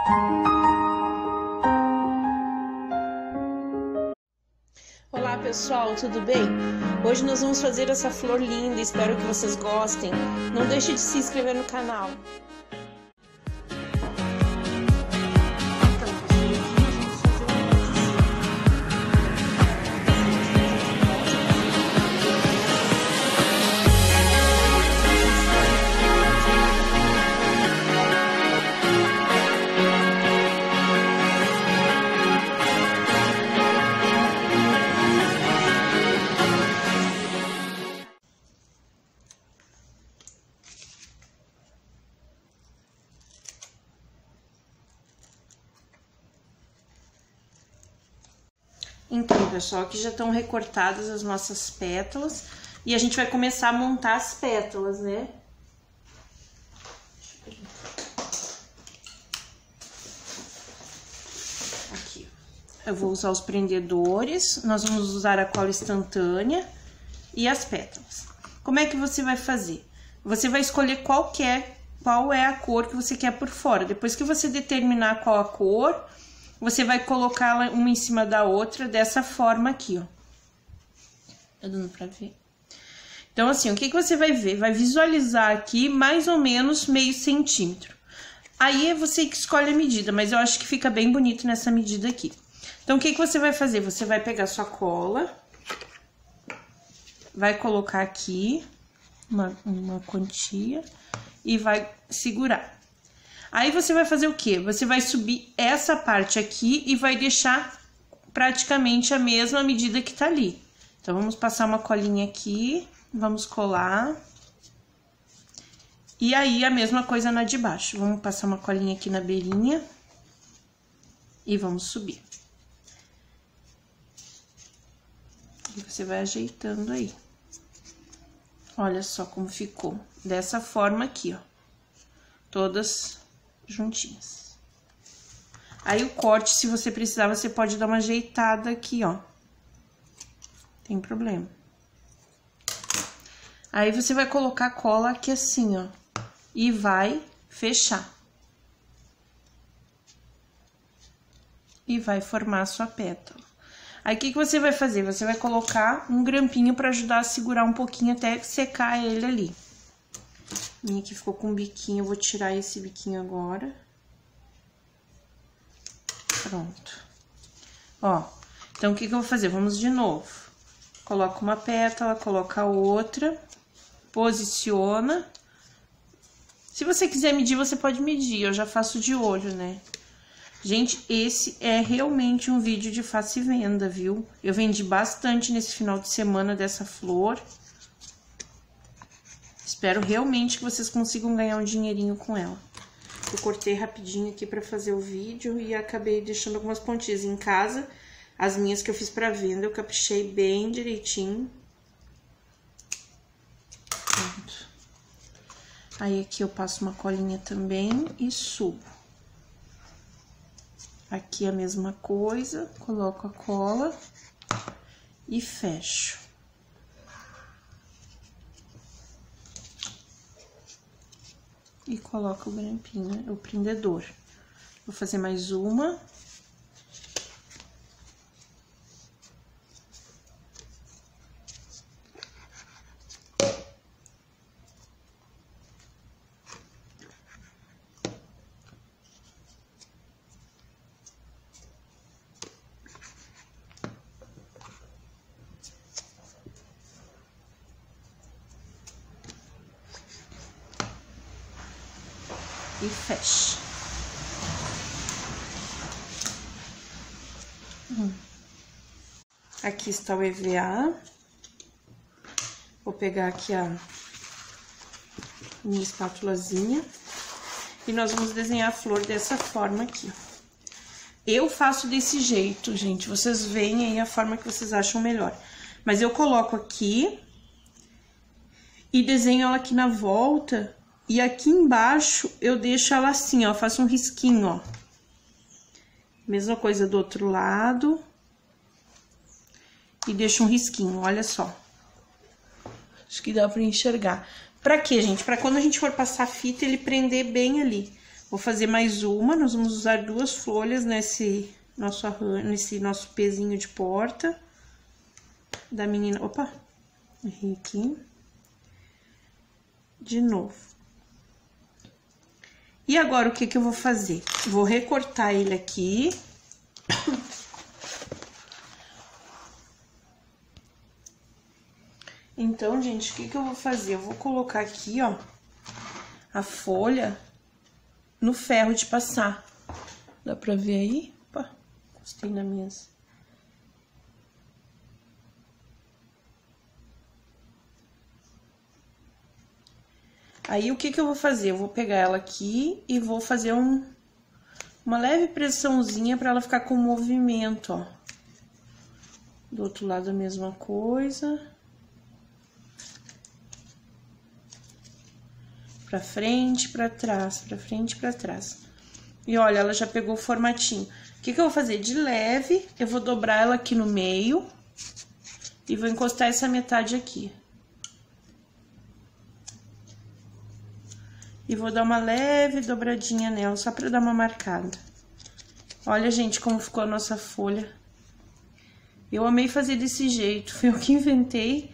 Olá pessoal, tudo bem? Hoje nós vamos fazer essa flor linda, espero que vocês gostem. Não deixe de se inscrever no canal. Então, pessoal, aqui já estão recortadas as nossas pétalas e a gente vai começar a montar as pétalas, né? Aqui, eu vou usar os prendedores, nós vamos usar a cola instantânea e as pétalas. Como é que você vai fazer? Você vai escolher qual é a cor que você quer por fora. Depois que você determinar qual a cor, você vai colocar uma em cima da outra dessa forma aqui, ó. Tá dando pra ver? Então, assim, o que você vai ver? Vai visualizar aqui mais ou menos meio centímetro. Aí é você que escolhe a medida, mas eu acho que fica bem bonito nessa medida aqui. Então, o que você vai fazer? Você vai pegar sua cola, vai colocar aqui uma quantia e vai segurar. Aí você vai fazer o quê? Você vai subir essa parte aqui e vai deixar praticamente a mesma medida que tá ali. Então, vamos passar uma colinha aqui, vamos colar. E aí, a mesma coisa na de baixo. Vamos passar uma colinha aqui na beirinha e vamos subir. E você vai ajeitando aí. Olha só como ficou. Dessa forma aqui, ó. Todas juntinhas. Aí o corte, se você precisar, você pode dar uma ajeitada aqui, ó. Tem problema. Aí você vai colocar a cola aqui assim, ó. E vai fechar. E vai formar a sua pétala. Aí o que você vai fazer? Você vai colocar um grampinho para ajudar a segurar um pouquinho até secar ele ali. Minha aqui ficou com um biquinho, eu vou tirar esse biquinho agora. Pronto. Ó, então o que eu vou fazer? Vamos de novo. Coloca uma pétala, coloca outra, posiciona. Se você quiser medir, você pode medir, eu já faço de olho, né? Gente, esse é realmente um vídeo de faça e venda, viu? Eu vendi bastante nesse final de semana dessa flor. Espero realmente que vocês consigam ganhar um dinheirinho com ela. Eu cortei rapidinho aqui pra fazer o vídeo e acabei deixando algumas pontinhas em casa. As minhas que eu fiz pra venda, eu caprichei bem direitinho. Pronto. Aí aqui eu passo uma colinha também e subo. Aqui a mesma coisa, coloco a cola e fecho. E coloco o grampinho, o prendedor. Vou fazer mais uma. E fecha. Aqui está o EVA. Vou pegar aqui a minha espátulazinha. E nós vamos desenhar a flor dessa forma aqui. Eu faço desse jeito, gente. Vocês veem aí a forma que vocês acham melhor. Mas eu coloco aqui e desenho ela aqui na volta. E aqui embaixo eu deixo ela assim, ó, faço um risquinho, ó. Mesma coisa do outro lado. E deixo um risquinho, olha só. Acho que dá pra enxergar. Pra quê, gente? Pra quando a gente for passar a fita, ele prender bem ali. Vou fazer mais uma, nós vamos usar 2 folhas nesse nosso pezinho de porta da menina. Opa, errei aqui. De novo. E agora, o que que eu vou fazer? Vou recortar ele aqui. Então, gente, o que que eu vou fazer? Eu vou colocar aqui, ó, a folha no ferro de passar. Dá pra ver aí? Opa, encostei na mesa. Aí, o que que eu vou fazer? Eu vou pegar ela aqui e vou fazer uma leve pressãozinha pra ela ficar com movimento, ó. Do outro lado a mesma coisa. Pra frente, pra trás, pra frente, pra trás. E olha, ela já pegou o formatinho. O que que eu vou fazer? De leve, eu vou dobrar ela aqui no meio e vou encostar essa metade aqui. E vou dar uma leve dobradinha nela, só pra dar uma marcada. Olha, gente, como ficou a nossa folha. Eu amei fazer desse jeito, foi eu que inventei.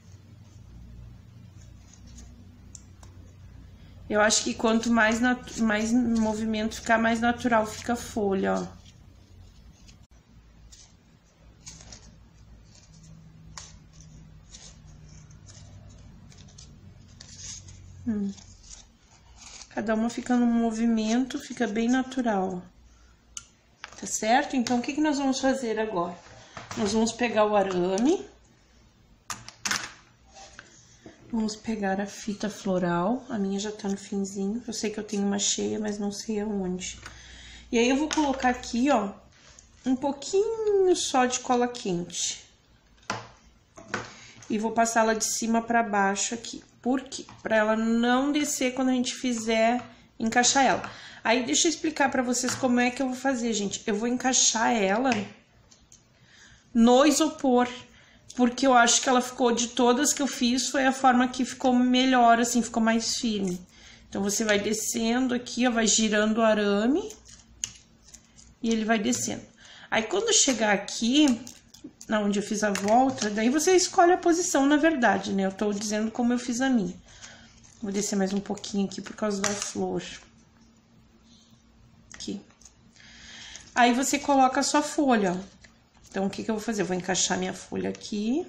Eu acho que quanto mais movimento ficar, mais natural fica a folha, ó. Cada uma fica num movimento, fica bem natural, ó. Tá certo? Então, o que que nós vamos fazer agora? Nós vamos pegar o arame. Vamos pegar a fita floral, a minha já tá no finzinho, eu sei que eu tenho uma cheia, mas não sei aonde. E aí, eu vou colocar aqui, ó, um pouquinho só de cola quente. E vou passar ela de cima pra baixo aqui. Por quê? Pra ela não descer quando a gente fizer encaixar ela. Aí, deixa eu explicar pra vocês como é que eu vou fazer, gente. Eu vou encaixar ela no isopor. Porque eu acho que ela ficou, de todas que eu fiz, foi a forma que ficou melhor, assim, ficou mais firme. Então, você vai descendo aqui, ó, vai girando o arame e ele vai descendo. Aí, quando chegar aqui, onde eu fiz a volta, daí você escolhe a posição, na verdade, né? Eu tô dizendo como eu fiz a minha. Vou descer mais um pouquinho aqui por causa da flor. Aqui. Aí, você coloca a sua folha, ó. Então, o que que eu vou fazer? Eu vou encaixar minha folha aqui.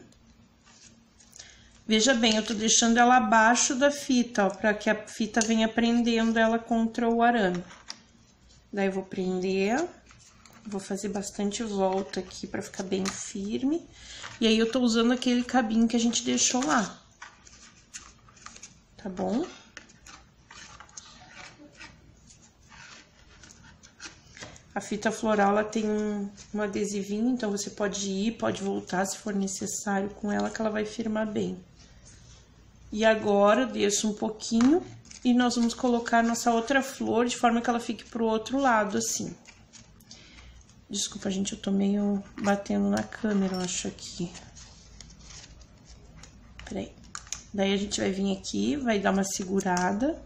Veja bem, eu tô deixando ela abaixo da fita, ó, pra que a fita venha prendendo ela contra o arame. Daí, eu vou prender, vou fazer bastante volta aqui pra ficar bem firme. E aí, eu tô usando aquele cabinho que a gente deixou lá. Tá bom? A fita floral, ela tem um adesivinho, então você pode ir, pode voltar se for necessário com ela, que ela vai firmar bem. E agora, eu desço um pouquinho e nós vamos colocar a nossa outra flor de forma que ela fique pro outro lado, assim. Desculpa, gente, eu tô meio batendo na câmera, eu acho, aqui. Peraí. Daí, a gente vai vir aqui, vai dar uma segurada.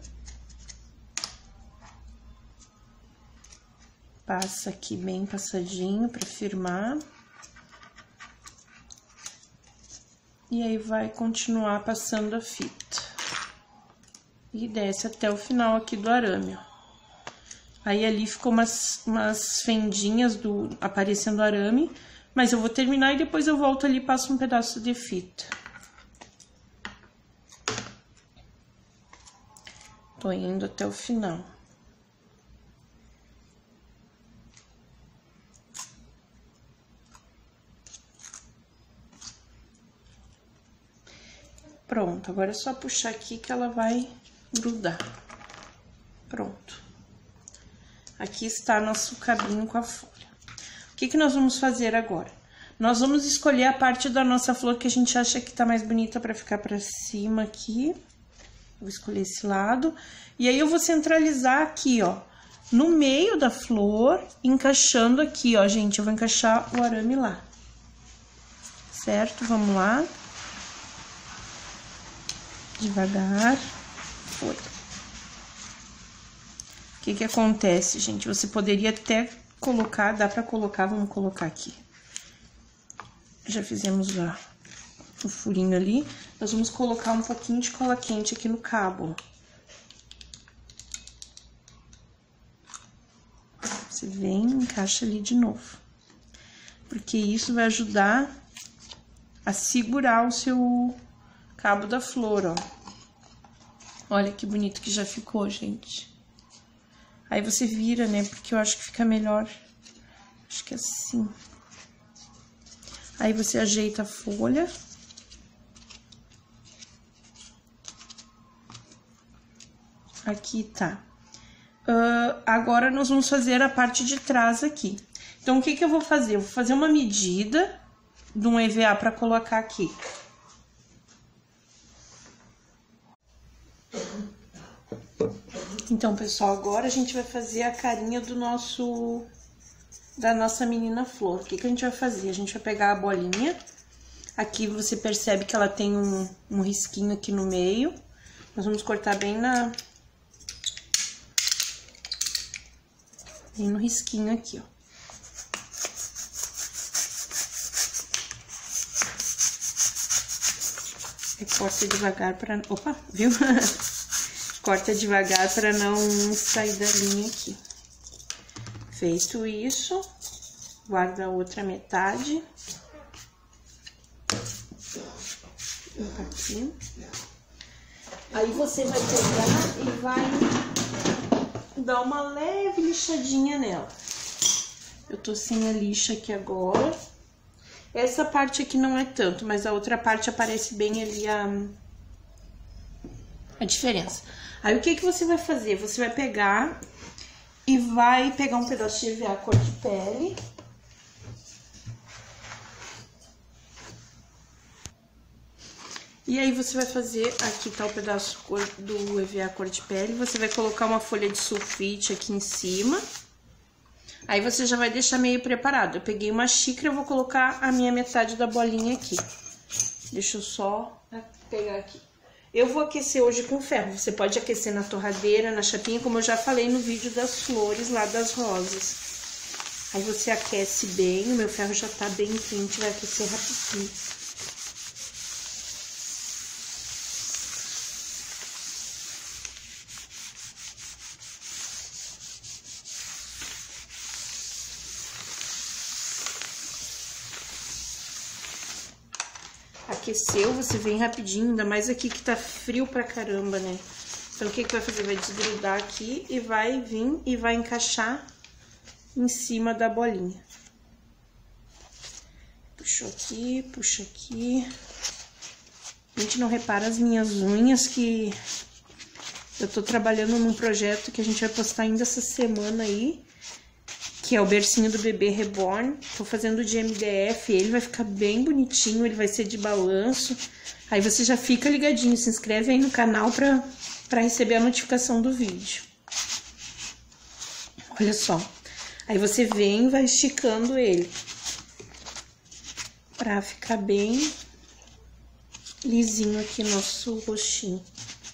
Passa aqui bem passadinho pra firmar. E aí, vai continuar passando a fita. E desce até o final aqui do arame, ó. Aí, ali ficou umas fendinhas aparecendo arame. Mas eu vou terminar e depois eu volto ali e passo um pedaço de fita. Tô indo até o final. Pronto, agora é só puxar aqui que ela vai grudar. Pronto. Aqui está nosso cabinho com a folha. O que que nós vamos fazer agora? Nós vamos escolher a parte da nossa flor que a gente acha que tá mais bonita pra ficar pra cima aqui. Vou escolher esse lado. E aí, eu vou centralizar aqui, ó, no meio da flor, encaixando aqui, ó, gente. Eu vou encaixar o arame lá. Certo? Vamos lá. Devagar, foi. O que que acontece, gente? Você poderia até colocar, dá pra colocar, vamos colocar aqui. Já fizemos o furinho ali. Nós vamos colocar um pouquinho de cola quente aqui no cabo. Você vem e encaixa ali de novo. Porque isso vai ajudar a segurar o seu cabo da flor, ó. Olha que bonito que já ficou, gente. Aí você vira, né? Porque eu acho que fica melhor. Acho que é assim. Aí você ajeita a folha. Aqui tá. Agora nós vamos fazer a parte de trás aqui. Então, o que que eu vou fazer? Eu vou fazer uma medida de um EVA para colocar aqui. Então, pessoal, agora a gente vai fazer a carinha da nossa menina flor. O que que a gente vai fazer? A gente vai pegar a bolinha. Aqui você percebe que ela tem um risquinho aqui no meio. Nós vamos cortar bem no risquinho aqui, ó. Corta devagar para... Opa, viu? Corta devagar para não sair da linha aqui. Feito isso, guarda a outra metade. Aqui. Aí você vai pegar e vai dar uma leve lixadinha nela. Eu tô sem a lixa aqui agora. Essa parte aqui não é tanto, mas a outra parte aparece bem ali a diferença. Aí, o que que você vai fazer? Você vai pegar e vai pegar um pedaço de EVA cor de pele. E aí, você vai fazer... Aqui tá o pedaço do EVA cor de pele. Você vai colocar uma folha de sulfite aqui em cima. Aí, você já vai deixar meio preparado. Eu peguei uma xícara, eu vou colocar a minha metade da bolinha aqui. Deixa eu só pegar aqui. Eu vou aquecer hoje com ferro. Você pode aquecer na torradeira, na chapinha, como eu já falei no vídeo das flores lá das rosas. Aí, você aquece bem. O meu ferro já tá bem quente, vai aquecer rapidinho. Aqueceu, você vem rapidinho, ainda mais aqui que tá frio pra caramba, né? Então, o que que vai fazer? Vai desgrudar aqui e vai vir e vai encaixar em cima da bolinha. Puxou aqui, puxa aqui. A gente não repara as minhas unhas, que eu tô trabalhando num projeto que a gente vai postar ainda essa semana aí, que é o bercinho do bebê reborn. Tô fazendo de MDF, ele vai ficar bem bonitinho, ele vai ser de balanço. Aí você já fica ligadinho, se inscreve aí no canal pra receber a notificação do vídeo. Olha só. Aí você vem e vai esticando ele pra ficar bem lisinho aqui nosso rostinho.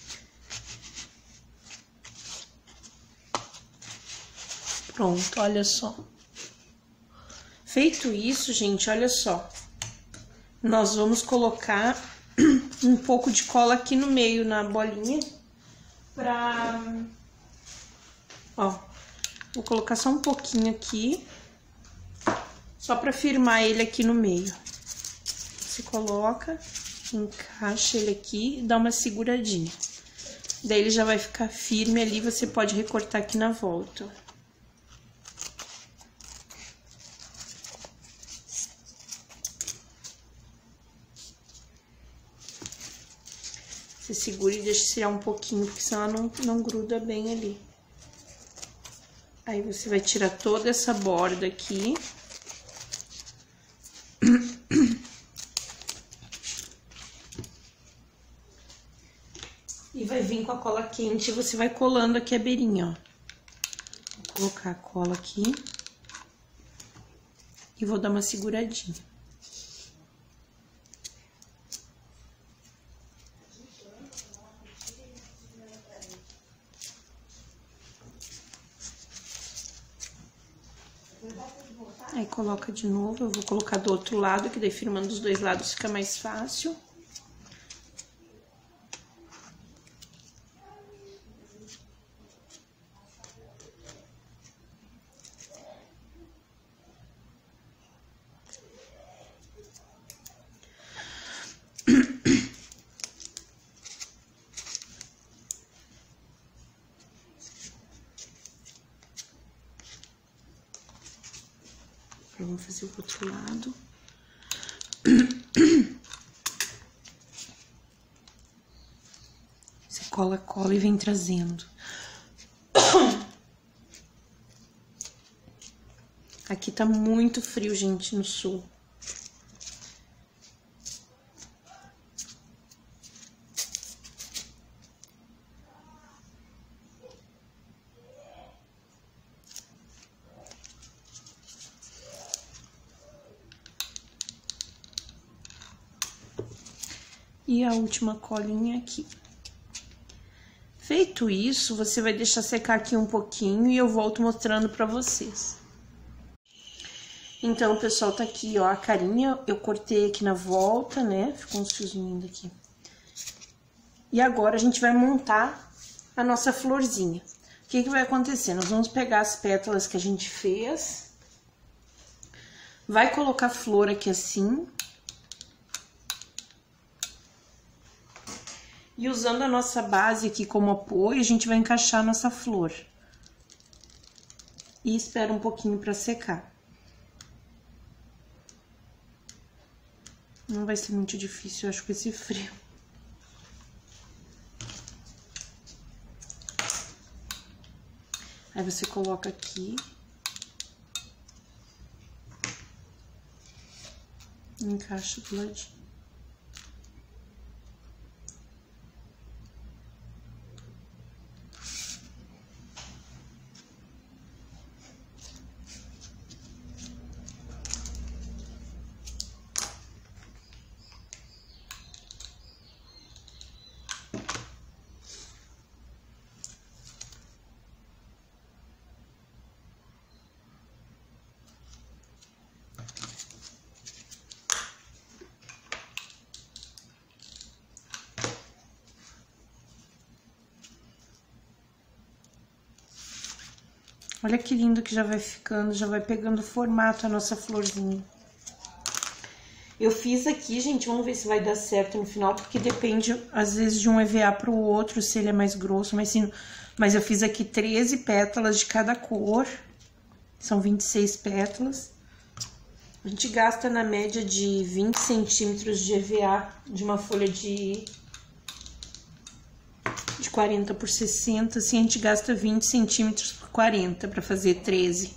Pronto, olha só. Feito isso, gente, olha só. Nós vamos colocar um pouco de cola aqui no meio, na bolinha. Ó, vou colocar só um pouquinho aqui. Só pra firmar ele aqui no meio. Você coloca, encaixa ele aqui e dá uma seguradinha. Daí ele já vai ficar firme ali, você pode recortar aqui na volta. Você segura e deixa esfriar um pouquinho, porque senão ela não gruda bem ali. Aí você vai tirar toda essa borda aqui. E vai vir com a cola quente e você vai colando aqui a beirinha, ó. Vou colocar a cola aqui. E vou dar uma seguradinha. Aí coloca de novo, eu vou colocar do outro lado, que daí firmando dos dois lados fica mais fácil. Vamos fazer o outro lado. Você cola, cola e vem trazendo. Aqui tá muito frio, gente, no sul. E a última colinha aqui. Feito isso, você vai deixar secar aqui um pouquinho e eu volto mostrando pra vocês. Então, pessoal, tá aqui, ó, a carinha. Eu cortei aqui na volta, né? Ficou uns fiozinhos aqui. E agora a gente vai montar a nossa florzinha. O que que vai acontecer? Nós vamos pegar as pétalas que a gente fez. Vai colocar flor aqui assim. E usando a nossa base aqui como apoio, a gente vai encaixar a nossa flor. E espera um pouquinho para secar. Não vai ser muito difícil, eu acho, com esse frio. Aí você coloca aqui. Encaixa do ladinho. Olha que lindo que já vai ficando, já vai pegando formato a nossa florzinha. Eu fiz aqui, gente, vamos ver se vai dar certo no final, porque depende, às vezes, de um EVA para o outro, se ele é mais grosso, mais fino. Mas eu fiz aqui 13 pétalas de cada cor, são 26 pétalas. A gente gasta na média de 20 centímetros de EVA de uma folha de 40 por 60, assim a gente gasta 20 centímetros por 40 para fazer 13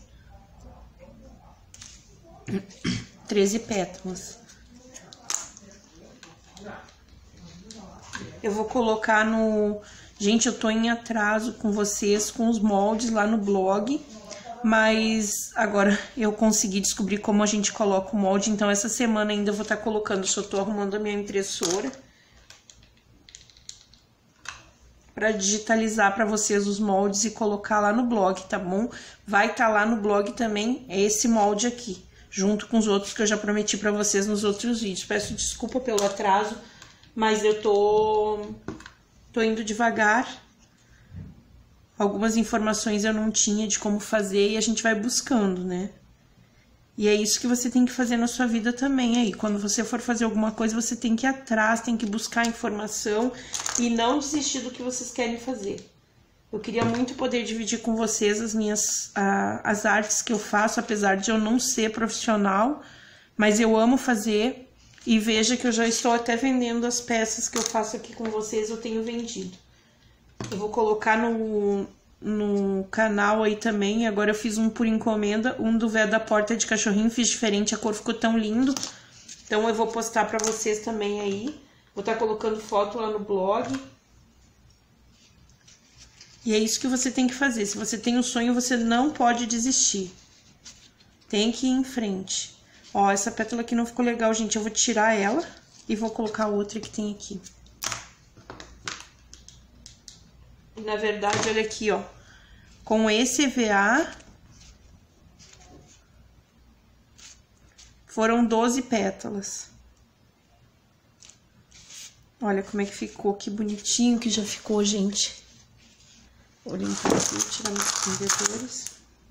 pétalas. Eu vou colocar no... Gente, eu tô em atraso com vocês, com os moldes lá no blog, mas agora eu consegui descobrir como a gente coloca o molde, então essa semana ainda eu vou estar colocando, só tô arrumando a minha impressora para digitalizar para vocês os moldes e colocar lá no blog, tá bom? Vai estar lá no blog também esse molde aqui, junto com os outros que eu já prometi para vocês nos outros vídeos. Peço desculpa pelo atraso, mas eu tô indo devagar. Algumas informações eu não tinha de como fazer e a gente vai buscando, né? E é isso que você tem que fazer na sua vida também aí. Quando você for fazer alguma coisa, você tem que ir atrás, tem que buscar informação e não desistir do que vocês querem fazer. Eu queria muito poder dividir com vocês as artes que eu faço, apesar de eu não ser profissional, mas eu amo fazer e veja que eu já estou até vendendo as peças que eu faço aqui com vocês, eu tenho vendido. Eu vou colocar no canal aí também. Agora eu fiz um por encomenda, um do véu da porta de cachorrinho, fiz diferente, a cor ficou tão lindo. Então eu vou postar pra vocês também aí. Vou estar colocando foto lá no blog. E é isso que você tem que fazer. Se você tem um sonho, você não pode desistir. Tem que ir em frente. Ó, essa pétala aqui não ficou legal, gente. Eu vou tirar ela e vou colocar outra que tem aqui. Na verdade, olha aqui, ó, com esse EVA, Foram 12 pétalas. Olha como é que ficou, que bonitinho que já ficou, gente. Vou limpar aqui, tirar meus prendedores.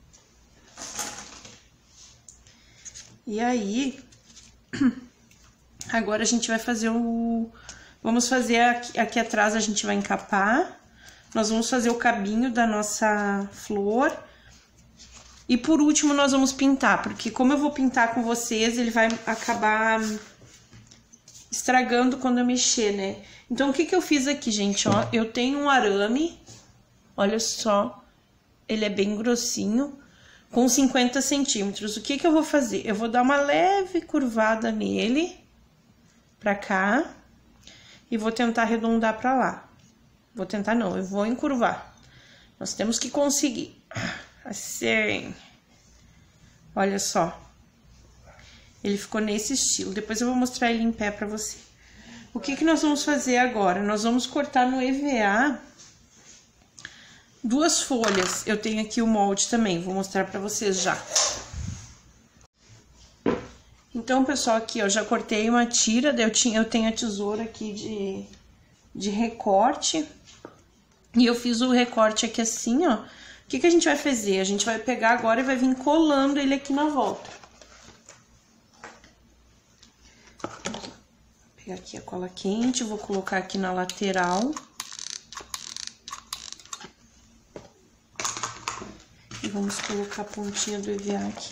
E aí, agora a gente vai fazer o... Vamos fazer aqui atrás, a gente vai encapar. Nós vamos fazer o cabinho da nossa flor. E por último, nós vamos pintar, porque como eu vou pintar com vocês, ele vai acabar estragando quando eu mexer, né? Então, o que que eu fiz aqui, gente, ó? Eu tenho um arame, olha só, ele é bem grossinho, com 50 centímetros. O que que eu vou fazer? Eu vou dar uma leve curvada nele, pra cá, e vou tentar arredondar pra lá. Vou tentar não, eu vou encurvar. Nós temos que conseguir. Assim. Olha só. Ele ficou nesse estilo. Depois eu vou mostrar ele em pé pra você. O que que nós vamos fazer agora? Nós vamos cortar no EVA 2 folhas. Eu tenho aqui o molde também. Vou mostrar pra vocês já. Então, pessoal, aqui, ó, já cortei uma tira. Eu tenho a tesoura aqui de recorte. E eu fiz o recorte aqui assim, ó. O que que a gente vai fazer? A gente vai pegar agora e vai vir colando ele aqui na volta. Vou pegar aqui a cola quente, vou colocar aqui na lateral. E vamos colocar a pontinha do EVA aqui.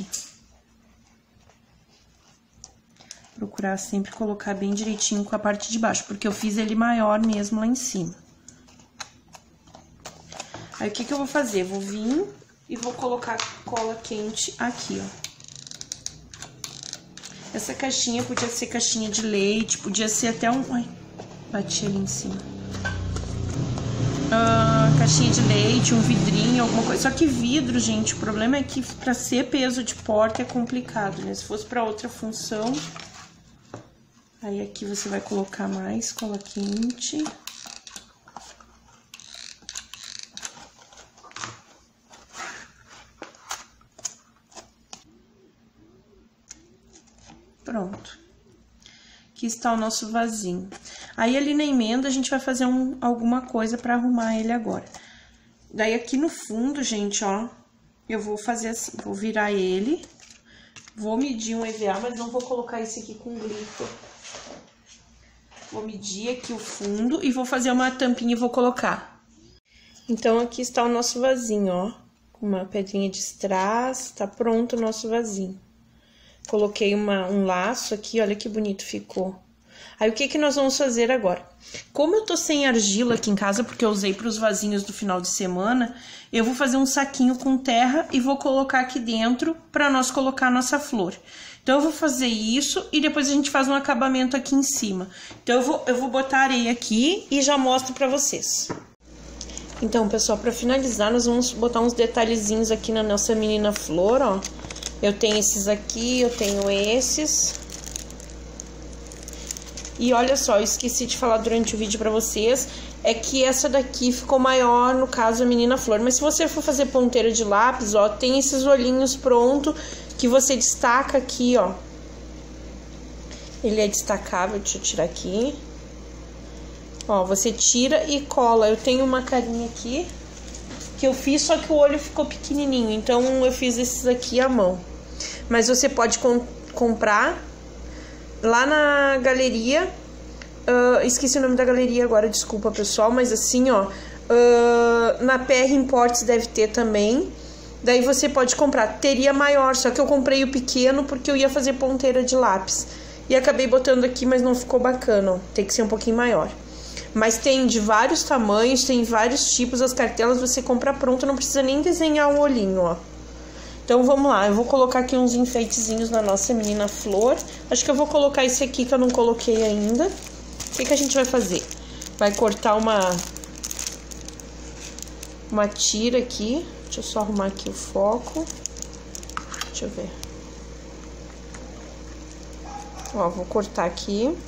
Procurar sempre colocar bem direitinho com a parte de baixo, porque eu fiz ele maior mesmo lá em cima. Aí, o que que eu vou fazer? Vou vir e vou colocar cola quente aqui, ó. Essa caixinha podia ser caixinha de leite, podia ser até um... Ai, bati ali em cima. Caixinha de leite, um vidrinho, alguma coisa. Só que vidro, gente, o problema é que pra ser peso de porta é complicado, né? Se fosse pra outra função... Aí, aqui você vai colocar mais cola quente... Pronto. Aqui está o nosso vasinho. Aí, ali na emenda, a gente vai fazer alguma coisa pra arrumar ele agora. Daí, aqui no fundo, gente, ó, eu vou fazer assim, vou virar ele, vou medir um EVA, mas não vou colocar esse aqui com glitter. Vou medir aqui o fundo e vou fazer uma tampinha e vou colocar. Então, aqui está o nosso vasinho, ó, com uma pedrinha de strass, tá pronto o nosso vasinho. Coloquei um laço aqui, olha que bonito ficou. Aí, o que que nós vamos fazer agora? Como eu tô sem argila aqui em casa, porque eu usei para os vasinhos do final de semana, eu vou fazer um saquinho com terra e vou colocar aqui dentro para nós colocar a nossa flor. Então, eu vou fazer isso e depois a gente faz um acabamento aqui em cima. Então, eu vou botar areia aqui e já mostro para vocês. Então, pessoal, para finalizar, nós vamos botar uns detalhezinhos aqui na nossa menina flor, ó. Eu tenho esses aqui, eu tenho esses. E olha só, eu esqueci de falar durante o vídeo pra vocês, é que essa daqui ficou maior, no caso, a menina flor. Mas se você for fazer ponteira de lápis, ó, tem esses olhinhos pronto que você destaca aqui, ó. Ele é destacável, deixa eu tirar aqui. Ó, você tira e cola. Eu tenho uma carinha aqui que eu fiz, só que o olho ficou pequenininho, então eu fiz esses aqui à mão. Mas você pode comprar lá na galeria, esqueci o nome da galeria agora, desculpa pessoal, mas assim, ó, na PR Imports deve ter também, daí você pode comprar, teria maior, só que eu comprei o pequeno porque eu ia fazer ponteira de lápis, e acabei botando aqui, mas não ficou bacana, ó, tem que ser um pouquinho maior. Mas tem de vários tamanhos, tem vários tipos, as cartelas você compra pronto, não precisa nem desenhar o olhinho, ó. Então, vamos lá, eu vou colocar aqui uns enfeitezinhos na nossa menina flor. Acho que eu vou colocar esse aqui que eu não coloquei ainda. O que que a gente vai fazer? Vai cortar uma tira aqui. Deixa eu só arrumar aqui o foco. Deixa eu ver. Ó, vou cortar aqui.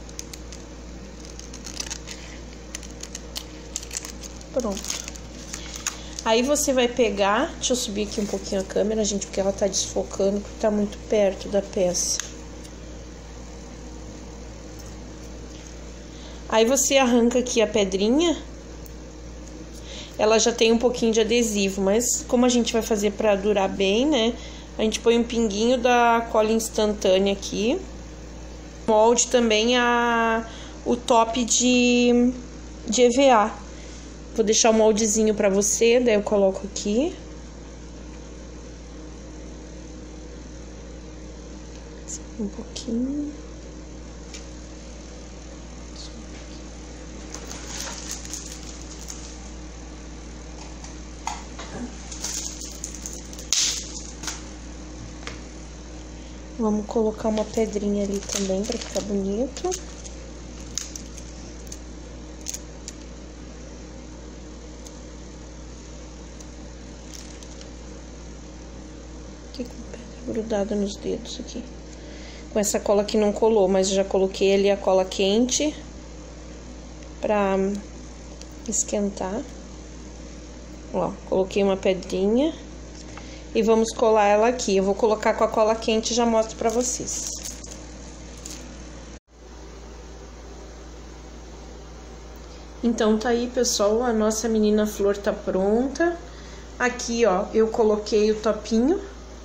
Pronto. Aí você vai pegar, deixa eu subir aqui um pouquinho a câmera, gente, porque ela tá desfocando, porque tá muito perto da peça. Aí você arranca aqui a pedrinha. Ela já tem um pouquinho de adesivo, mas como a gente vai fazer pra durar bem, né? A gente põe um pinguinho da cola instantânea aqui. Molde também o top de EVA. Vou deixar o moldezinho pra você, daí eu coloco aqui. Um pouquinho. Vamos colocar uma pedrinha ali também para ficar bonito. Fiquei com pedra grudada nos dedos aqui. Com essa cola que não colou, mas eu já coloquei ali a cola quente para esquentar. Ó, coloquei uma pedrinha. E vamos colar ela aqui. Eu vou colocar com a cola quente e já mostro pra vocês. Então tá aí, pessoal, a nossa menina flor tá pronta. Aqui, ó, eu coloquei o topinho,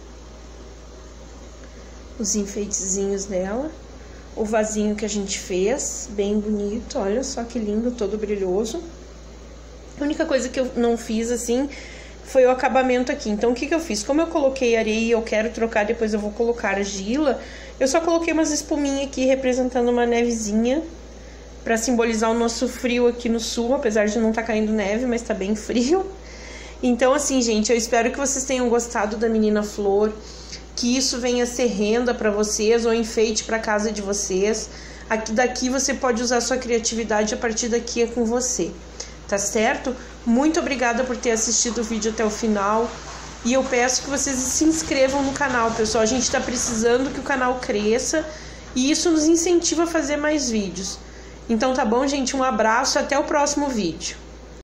os enfeitezinhos dela, o vasinho que a gente fez, bem bonito, olha só que lindo, todo brilhoso. A única coisa que eu não fiz, assim, foi o acabamento aqui. Então, o que que eu fiz? Como eu coloquei areia e eu quero trocar, depois eu vou colocar argila, eu só coloquei umas espuminhas aqui, representando uma nevezinha, pra simbolizar o nosso frio aqui no sul, apesar de não tá caindo neve, mas tá bem frio. Então, assim, gente, eu espero que vocês tenham gostado da menina flor, que isso venha ser renda pra vocês, ou enfeite pra casa de vocês. Daqui você pode usar sua criatividade, a partir daqui é com você. Tá certo? Muito obrigada por ter assistido o vídeo até o final. E eu peço que vocês se inscrevam no canal, pessoal. A gente tá precisando que o canal cresça. E isso nos incentiva a fazer mais vídeos. Então tá bom, gente? Um abraço. Até o próximo vídeo.